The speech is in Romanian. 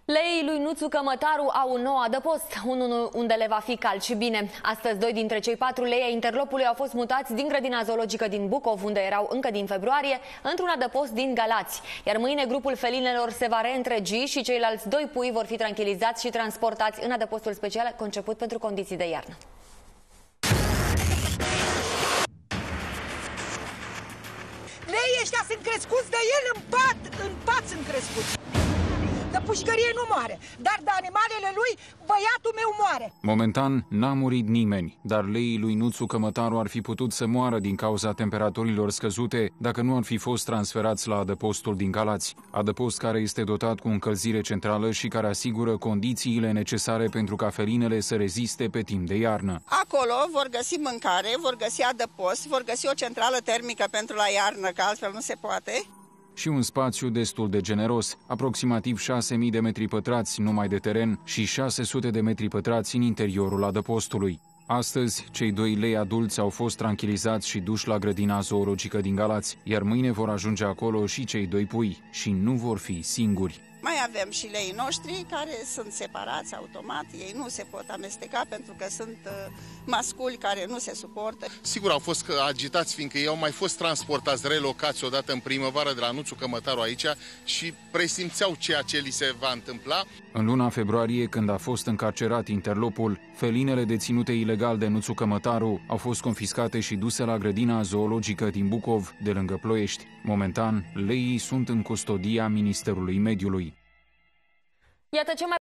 Leii lui Nuțu Cămătaru au un nou adăpost, unul unde le va fi cald și bine. Astăzi, 2 dintre cei 4 lei ai Interlopului au fost mutați din grădina zoologică din Bucov, unde erau încă din februarie, într-un adăpost din Galați. Iar mâine grupul felinelor se va reîntregi și ceilalți 2 pui vor fi tranquilizați și transportați în adăpostul special conceput pentru condiții de iarnă. Leii ăștia sunt crescuți de el în pat sunt crescuți. De pușcărie nu moare, dar de animalele lui, băiatul meu moare. Momentan n-a murit nimeni, dar leii lui Nuțu Cămătaru ar fi putut să moară din cauza temperaturilor scăzute dacă nu ar fi fost transferați la adăpostul din Galați. Adăpost care este dotat cu încălzire centrală și care asigură condițiile necesare pentru ca felinele să reziste pe timp de iarnă. Acolo vor găsi mâncare, vor găsi adăpost, vor găsi o centrală termică pentru la iarnă, că altfel nu se poate. Și un spațiu destul de generos, aproximativ 6.000 de metri pătrați numai de teren și 600 de metri pătrați în interiorul adăpostului. Astăzi, cei 2 lei adulți au fost tranquilizați și duși la grădina zoologică din Galați, iar mâine vor ajunge acolo și cei 2 pui și nu vor fi singuri. Mai avem și leii noștri care sunt separați automat, ei nu se pot amesteca pentru că sunt masculi care nu se suportă. Sigur au fost agitați fiindcă ei au mai fost transportați, relocați odată în primăvară de la Nuțu Cămătaru aici și presimțeau ceea ce li se va întâmpla. În luna februarie, când a fost încarcerat Interlopul, felinele deținute ilegal de Nuțu Cămătaru au fost confiscate și duse la grădina zoologică din Bucov, de lângă Ploiești. Momentan, leii sunt în custodia Ministerului Mediului. Iată ce mai